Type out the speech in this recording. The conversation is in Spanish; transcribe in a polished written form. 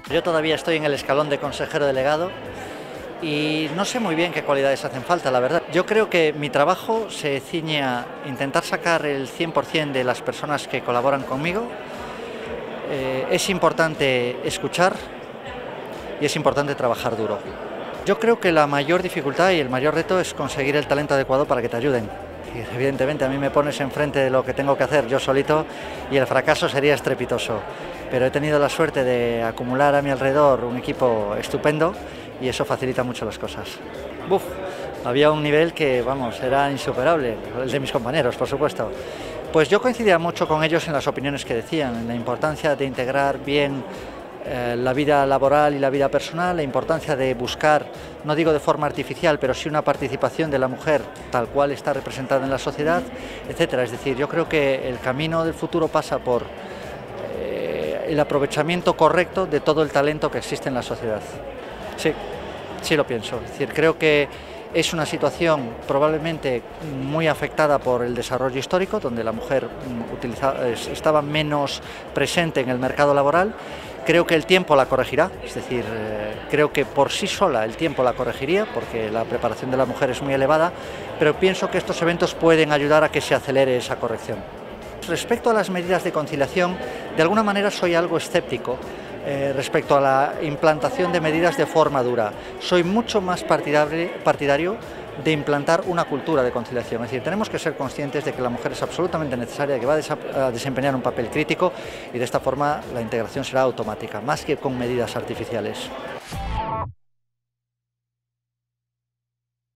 Yo todavía estoy en el escalón de consejero delegado y no sé muy bien qué cualidades hacen falta, la verdad. Yo creo que mi trabajo se ciñe a intentar sacar el 100% de las personas que colaboran conmigo. Es importante escuchar y es importante trabajar duro. Yo creo que la mayor dificultad y el mayor reto es conseguir el talento adecuado para que te ayuden. Y evidentemente a mí me pones enfrente de lo que tengo que hacer yo solito y el fracaso sería estrepitoso. Pero he tenido la suerte de acumular a mi alrededor un equipo estupendo y eso facilita mucho las cosas. Buf, había un nivel que, vamos, era insuperable, el de mis compañeros, por supuesto. Pues yo coincidía mucho con ellos en las opiniones que decían, en la importancia de integrar bien la vida laboral y la vida personal, la importancia de buscar, no digo de forma artificial, pero sí una participación de la mujer tal cual está representada en la sociedad, etcétera. Es decir, yo creo que el camino del futuro pasa por el aprovechamiento correcto de todo el talento que existe en la sociedad. Sí, sí lo pienso. Es decir, creo que es una situación probablemente muy afectada por el desarrollo histórico, donde la mujer estaba menos presente en el mercado laboral. Creo que el tiempo la corregirá, es decir, creo que por sí sola el tiempo la corregiría, porque la preparación de la mujer es muy elevada, pero pienso que estos eventos pueden ayudar a que se acelere esa corrección. Respecto a las medidas de conciliación, de alguna manera soy algo escéptico respecto a la implantación de medidas de forma dura. Soy mucho más partidario de implantar una cultura de conciliación. Es decir, tenemos que ser conscientes de que la mujer es absolutamente necesaria, que va a desempeñar un papel crítico y de esta forma la integración será automática, más que con medidas artificiales.